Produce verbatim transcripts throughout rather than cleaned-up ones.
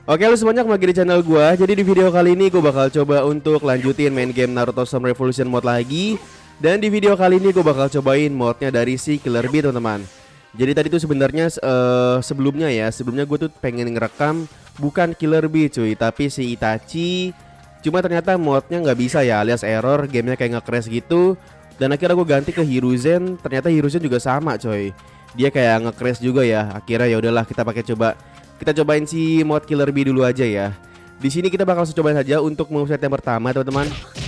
Oke, lu semuanya kembali lagi di channel gua. Jadi di video kali ini gua bakal coba untuk lanjutin main game Naruto Storm Revolution mod lagi. Dan di video kali ini gua bakal cobain modnya dari si Killer Bee, teman-teman. Jadi tadi tuh sebenarnya uh, sebelumnya ya, sebelumnya gue tuh pengen ngerekam bukan Killer Bee cuy, tapi si Itachi. Cuma ternyata modnya nggak bisa ya, alias error, gamenya kayak nge-crash gitu. Dan akhirnya gue ganti ke Hiruzen, ternyata Hiruzen juga sama coy. Dia kayak nge-crash juga ya. Akhirnya ya udahlah kita pakai coba kita cobain si mod Killer Bee dulu aja ya. Di sini kita bakal cobain saja untuk moveset yang pertama, teman-teman.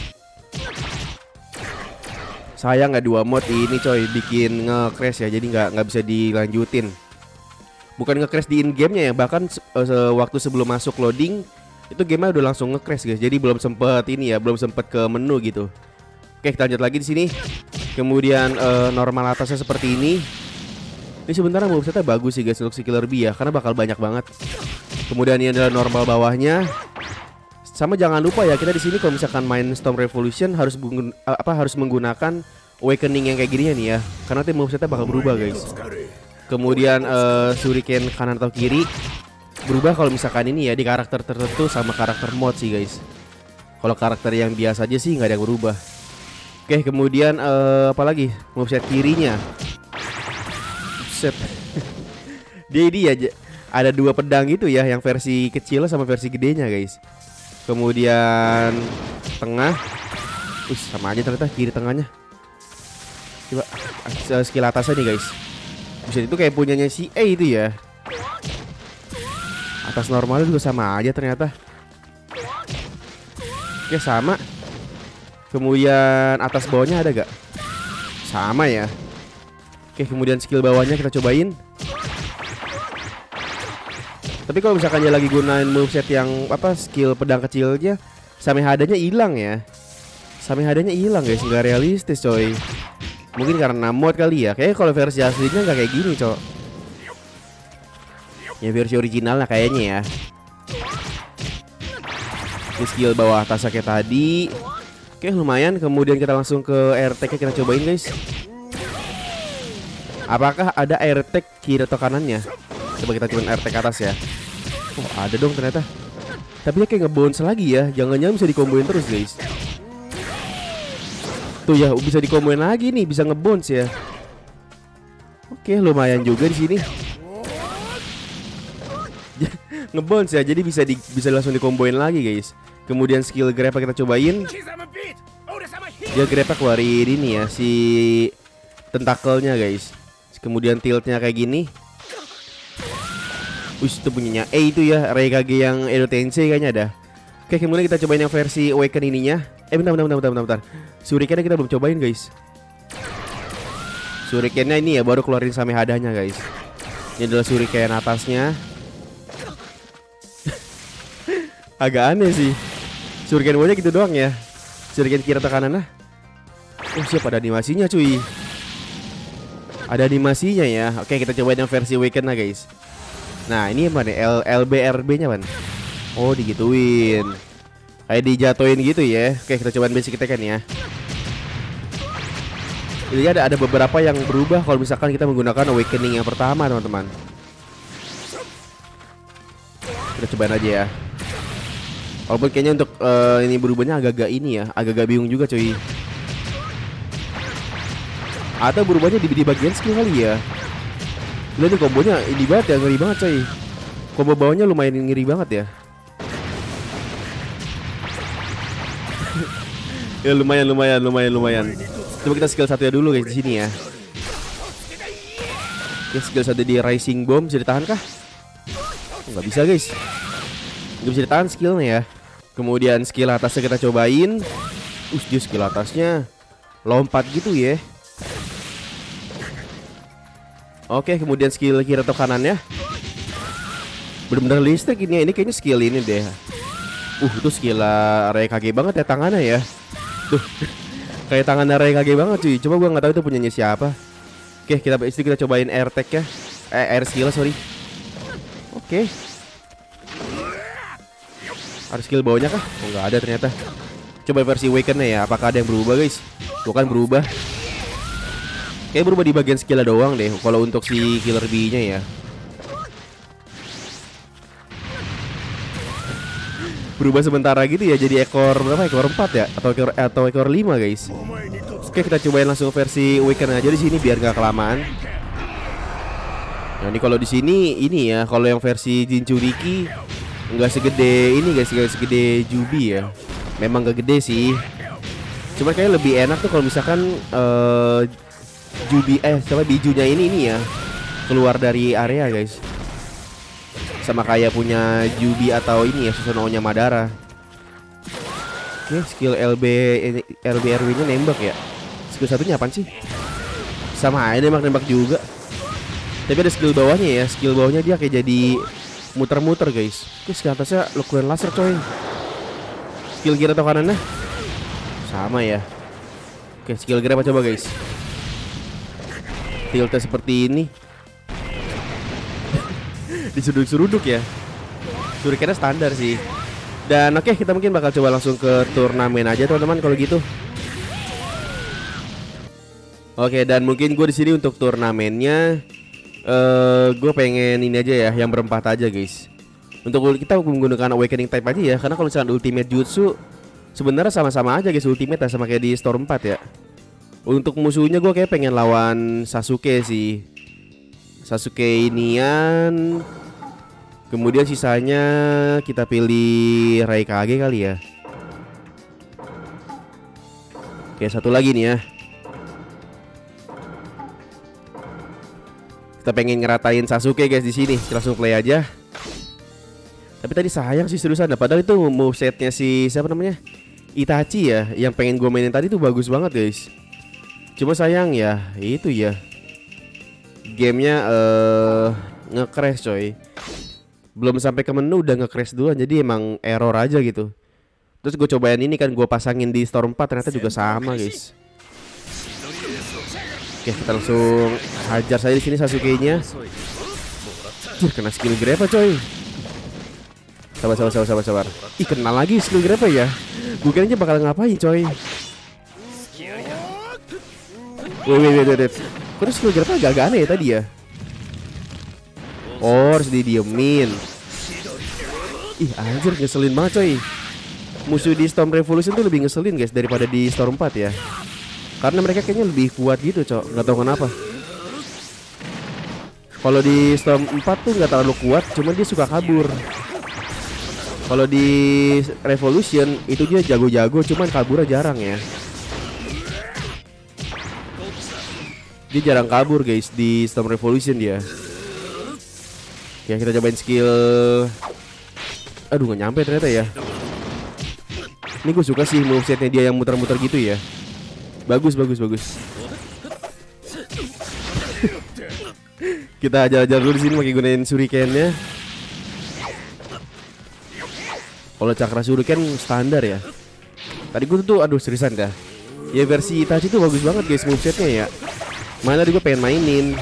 Sayang nggak dua mod ini coy, bikin nge-crash ya, jadi nggak nggak bisa dilanjutin. Bukan nge-crash di in gamenya ya, bahkan se se waktu sebelum masuk loading itu gamenya udah langsung nge-crash guys. Jadi belum sempet ini ya, belum sempet ke menu gitu. Oke, kita lanjut lagi di sini. Kemudian uh, normal atasnya seperti ini. Ini sebenarnya movesetnya bagus sih guys untuk si Killer Bee ya, karena bakal banyak banget. Kemudian ini adalah normal bawahnya. Sama jangan lupa ya, kita di sini kalau misalkan main Storm Revolution harus apa harus menggunakan awakening yang kayak gini ya nih ya, karena nanti movesetnya bakal berubah guys. Kemudian uh, shuriken kanan atau kiri berubah kalau misalkan ini ya di karakter tertentu sama karakter mod sih guys. Kalau karakter yang biasa aja sih nggak ada yang berubah. Oke, kemudian uh, apa lagi moveset kirinya. Set. Dia ini ya ada dua pedang gitu ya, yang versi kecil sama versi gedenya guys. Kemudian tengah, us sama aja ternyata kiri tengahnya. Coba skill atasnya nih guys. Bisa itu kayak punyanya si A itu ya. Atas normalnya juga sama aja ternyata. Oke sama. Kemudian atas bawahnya ada gak? Sama ya. Oke, kemudian skill bawahnya kita cobain. Tapi kalau misalkan dia lagi gunain moveset yang apa skill pedang kecilnya, Samehadanya hilang ya. Samehadanya hilang guys, nggak realistis coy. Mungkin karena mod kali ya. Kayaknya kalau versi aslinya nggak kayak gini coy. Ya versi originalnya kayaknya ya. Ini skill bawah atasnya kayak tadi. Oke lumayan. Kemudian kita langsung ke R T-nya kita cobain guys. Apakah ada air tag kiri atau kanannya? Coba kita coba air tag ke atas ya. Oh ada dong ternyata. Tapi dia kayak nge-bounce lagi ya. Jangan-jangan bisa dikomboin terus guys. Tuh ya bisa dikomboin lagi nih. Bisa nge-bounce ya. Oke lumayan juga di sini. Nge-bounce ya. Jadi bisa di, bisa langsung dikomboin lagi guys. Kemudian skill grab kita cobain. Dia grab keluarin ini ya si tentakelnya guys. Kemudian tiltnya kayak gini. Wih itu punyanya A itu ya, Raikage yang Edo Tensei kayaknya ada. Oke kemudian kita cobain yang versi Awaken ininya. Eh bentar bentar bentar bentar, bentar. Shurikennya kita belum cobain guys. Shurikennya ini ya baru keluarin Samehadanya guys. Ini adalah shuriken atasnya. Agak aneh sih. Shuriken bawahnya gitu doang ya. Shuriken kiri atau kanan lah. Oh siap ada animasinya cuy. Ada animasinya ya. Oke kita cobain yang versi Awaken lah guys. Nah ini apa nih L LB R B nya kan. Oh digituin. Kayak dijatuhin gitu ya. Oke kita cobain basic kita kan ya. Ini ada ada beberapa yang berubah kalau misalkan kita menggunakan Awakening yang pertama teman-teman. Kita cobain aja ya. Walaupun kayaknya untuk uh, ini berubahnya agak-agak ini ya. Agak-agak bingung juga cuy. Atau berubahnya di, di bagian skill kali ya. Lihat nih kombonya ini banget ya, ngeri banget coy. Combo bawahnya lumayan ngeri banget ya. Ya lumayan lumayan lumayan lumayan. Coba kita skill satu ya dulu guys di sini ya. Oke skill satu di Rising Bomb bisa ditahan kah? Oh, nggak bisa guys. Nggak bisa ditahan skillnya ya. Kemudian skill atasnya kita cobain. Uh dia skill atasnya lompat gitu ya. Oke kemudian skill kiri atau kanan ya. Bener-bener listrik ini ya. Ini kayaknya skill ini deh. Uh itu skill Raikage banget ya tangannya ya. Tuh kayak tangan Raikage banget cuy. Coba gua nggak tahu itu punyanya siapa. Oke kita istri kita cobain air tag ya. Eh air skill sorry. Oke. Ada skill bawahnya kah? Oh nggak ada ternyata. Coba versi Awaken-nya ya. Apakah ada yang berubah guys? Bukan berubah. Kayak berubah di bagian skill doang deh. Kalau untuk si Killer Bee-nya ya. berubah sementara gitu ya jadi ekor berapa? Ekor empat ya atau ekor atau ekor lima guys. Oke, kita cobain langsung versi Awaken aja di sini biar nggak kelamaan. Nah, ini kalau di sini ini ya, kalau yang versi Jinchuriki nggak segede ini guys, nggak segede Jubi ya. Memang gak gede sih. Cuma kayak lebih enak tuh kalau misalkan uh, Jubi eh sama bijunya ini ini ya keluar dari area guys. Sama kayak punya Jubi atau ini ya Susanoo-nya Madara. Oke, skill L B L B R W-nya nembak ya. Skill satunya apaan sih? Sama aja nembak-nembak juga. Tapi ada skill bawahnya ya. Skill bawahnya dia kayak jadi muter-muter guys. Oke, skill atasnya Lokuan Laser coy. Skill kiri atau kanannya sama ya. Oke, skill kiri apa coba guys? Tiltnya seperti ini. Diseruduk-seruduk ya. Shurikennya standar sih. Dan oke, kita mungkin bakal coba langsung ke turnamen aja teman-teman kalau gitu. Oke, dan mungkin gue di sini untuk turnamennya uh, gue pengen ini aja ya, yang berempat aja guys. Untuk kita menggunakan Awakening type aja ya, karena kalau misalkan Ultimate Jutsu sebenarnya sama-sama aja guys, Ultimate ya, sama kayak di Storm empat ya. Untuk musuhnya gue kayak pengen lawan Sasuke sih. Sasuke inian. Kemudian sisanya kita pilih Raikage kali ya. Oke, satu lagi nih ya. Kita pengen ngeratain Sasuke guys di sini. Kita langsung play aja. Tapi tadi sayang sih seriusan, padahal itu movesetnya si siapa namanya, Itachi ya, yang pengen gue mainin tadi tuh bagus banget guys. Cuma sayang ya, itu ya, gamenya uh, nge-crash coy. Belum sampai ke menu udah nge-crash duluan, jadi emang error aja gitu. Terus gue cobain ini kan, gue pasangin di Storm empat, ternyata juga sama guys. Oke, kita langsung hajar saja di sini Sasuke-nya. Cih, kena skill grab coy. Sabar, sabar, sabar, sabar, sabar. Ih, kenal lagi skill grab ya. Gue kira bakal ngapain coy. Wait, wait, wait, wait. Kok skill grab agak aneh ya tadi ya. Oh, harus didiemin. Ih, anjir, ngeselin banget coy. Musuh di Storm Revolution tuh lebih ngeselin guys daripada di Storm empat ya. Karena mereka kayaknya lebih kuat gitu cok. Gak tahu kenapa. Kalau di Storm empat tuh gak terlalu kuat, cuman dia suka kabur. Kalau di Revolution itu dia jago-jago, cuman kaburnya jarang ya. Dia jarang kabur guys di Storm Revolution dia. Ya, kita cobain skill. Aduh, gak nyampe ternyata ya. Ini gue suka sih movesetnya dia yang muter-muter gitu ya. Bagus, bagus, bagus. Kita ajar-ajar dulu di sini pakai gunain shurikennya. Kalau cakra shuriken standar ya. Tadi gue tuh aduh seriusan dah. Ya versi Itachi tuh bagus banget guys movesetnya ya. Mana tadi gue pengen mainin.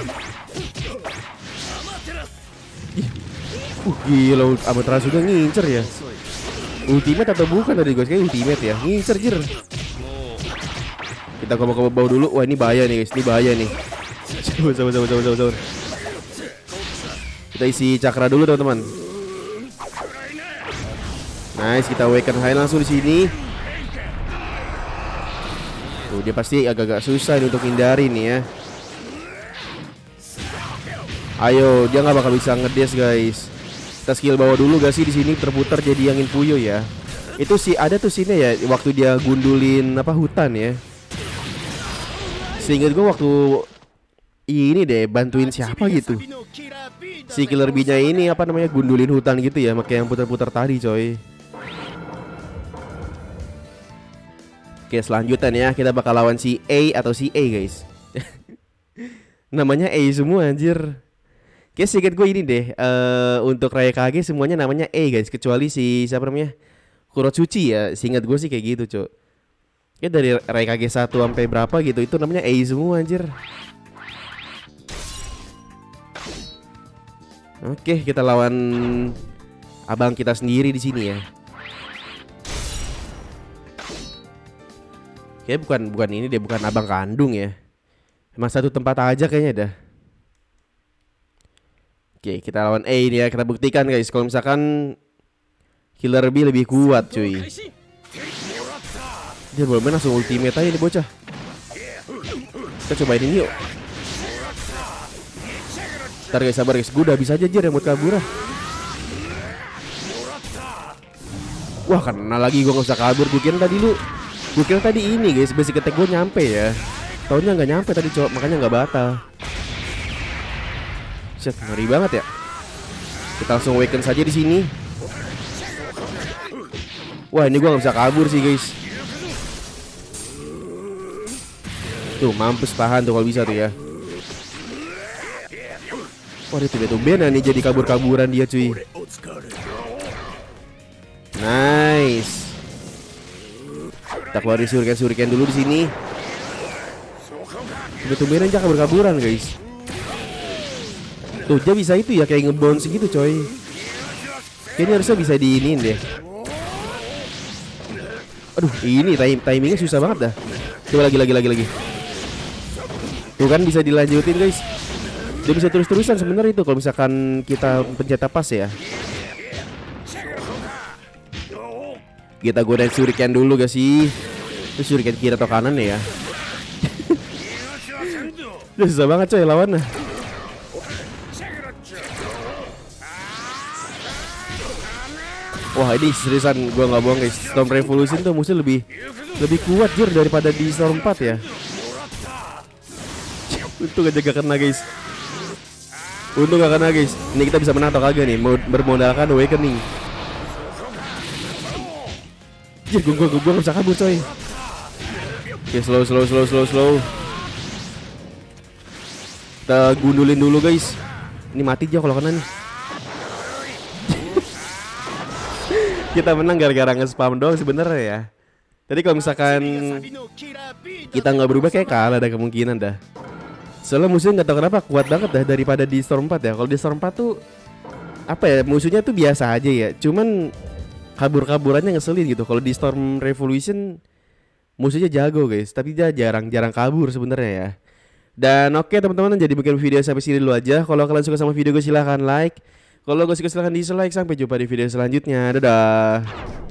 Ih, uh gila, Amaterasu udah ngincer ya. Ultimate atau bukan tadi guys? Kayak ultimate ya. Ngincer jir. Kita coba-coba bawah dulu. Wah, ini bahaya nih guys. Ini bahaya nih. Coba coba coba coba coba coba. Kita isi cakra dulu teman-teman. Nice, kita awaken high langsung di sini. Tuh, dia pasti agak-agak susah untuk hindari nih ya. Ayo, dia nggak bakal bisa ngedes guys. Kita skill bawah dulu gak sih di sini, terputar jadi angin puyuh ya. Itu sih ada tuh sini ya waktu dia gundulin apa hutan ya. Seingat gue waktu ini deh bantuin siapa gitu. Si Killer Bee-nya ini apa namanya gundulin hutan gitu ya, makanya yang putar-putar tadi coy. Oke, selanjutnya ya kita bakal lawan si A atau si A guys. Namanya A semua anjir. Kayak sedikit gue ini deh uh, untuk Raikage semuanya namanya A guys, kecuali si siapa namanya Kurotsuchi ya. Seingat gue sih kayak gitu cok. Kayak dari Raikage satu sampai berapa gitu itu namanya A semua anjir. Oke, kita lawan abang kita sendiri di sini ya. Kayak bukan bukan ini deh, bukan abang kandung ya. Emang satu tempat aja kayaknya dah. Oke, kita lawan A ini ya. Kita buktikan guys kalau misalkan Killer Bee lebih kuat cuy. Dia belum langsung ultimate aja nih bocah. Kita cobain ini yuk. Ntar guys, sabar guys, gue udah bisa aja Jir yang buat kabur ah. Wah kena lagi, gue gak usah kabur. Gue kira tadi lu Gue kira tadi ini guys, basic attack gue nyampe ya. Taunya gak nyampe tadi cowok, makanya gak batal. Shit, ngeri banget ya. Kita langsung awaken saja di sini. Wah ini gue gak bisa kabur sih guys. Tuh mampus, tahan tuh kalau bisa tuh ya. Wah dia tuh benar nih jadi kabur-kaburan dia cuy. Nice. Kita keluarin shuriken-shuriken dulu di sini. Betul-betul aja kabur-kaburan guys. Tuh dia bisa itu ya kayak ngebounce gitu coy. Kayaknya harusnya bisa diinin deh. Aduh ini time timingnya susah banget dah. Coba lagi lagi lagi lagi. Tuh kan bisa dilanjutin guys. Dia bisa terus-terusan sebenarnya itu kalau misalkan kita pencet pas ya. Kita godain shuriken dulu guys sih. Itu shuriken kiri atau kanan ya. Dia susah banget coy lawannya. Wah ini seriusan gue nggak bohong guys. Storm Revolution tuh musuh lebih lebih kuat Jir daripada di Storm empat ya. Untung aja gak kena guys. Untung gak kena guys. Ini kita bisa menang atau kagak nih, bermodalkan awakening. Jir gue gue gue gak bisa kabur coy. Oke slow slow slow slow slow. Kita gundulin dulu guys. Ini mati aja kalau kena nih. Kita menang gara-gara nge-spam doang sebenarnya ya. Tadi kalau misalkan kita nggak berubah kayak kalah ada kemungkinan dah. Soalnya musuhnya nggak tahu kenapa kuat banget dah daripada di Storm empat ya. Kalau di Storm empat tuh apa ya, musuhnya tuh biasa aja ya. Cuman kabur-kaburannya ngeselin gitu. Kalau di Storm Revolution musuhnya jago guys, tapi dia jarang-jarang kabur sebenarnya ya. Dan oke teman-teman, jadi bikin video sampai sini dulu aja. Kalau kalian suka sama video gue silahkan like. Kalau gue suka silahkan dislike. Sampai jumpa di video selanjutnya. Dadah.